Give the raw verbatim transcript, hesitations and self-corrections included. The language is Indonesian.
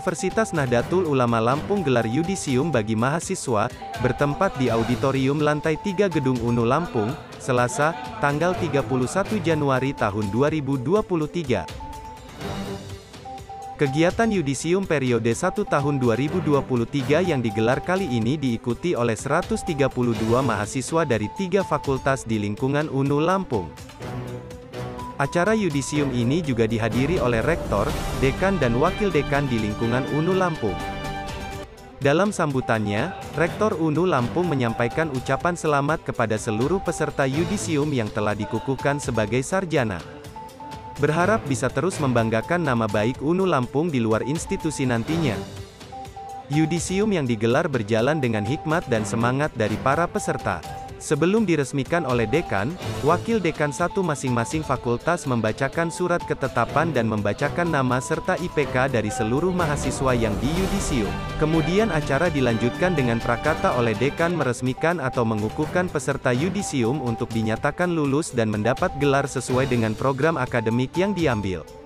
Universitas Nahdlatul Ulama Lampung gelar yudisium bagi mahasiswa, bertempat di auditorium lantai tiga Gedung UNU Lampung, Selasa, tanggal tiga puluh satu Januari tahun dua ribu dua puluh tiga. Kegiatan yudisium periode satu tahun dua ribu dua puluh tiga yang digelar kali ini diikuti oleh seratus tiga puluh dua mahasiswa dari tiga fakultas di lingkungan UNU Lampung. Acara yudisium ini juga dihadiri oleh rektor, dekan dan wakil dekan di lingkungan UNU Lampung. Dalam sambutannya, Rektor UNU Lampung menyampaikan ucapan selamat kepada seluruh peserta yudisium yang telah dikukuhkan sebagai sarjana. Berharap bisa terus membanggakan nama baik UNU Lampung di luar institusi nantinya. Yudisium yang digelar berjalan dengan hikmat dan semangat dari para peserta. Sebelum diresmikan oleh dekan, wakil dekan satu masing-masing fakultas membacakan surat ketetapan dan membacakan nama serta I P K dari seluruh mahasiswa yang di yudisium. Kemudian acara dilanjutkan dengan prakata oleh dekan meresmikan atau mengukuhkan peserta yudisium untuk dinyatakan lulus dan mendapat gelar sesuai dengan program akademik yang diambil.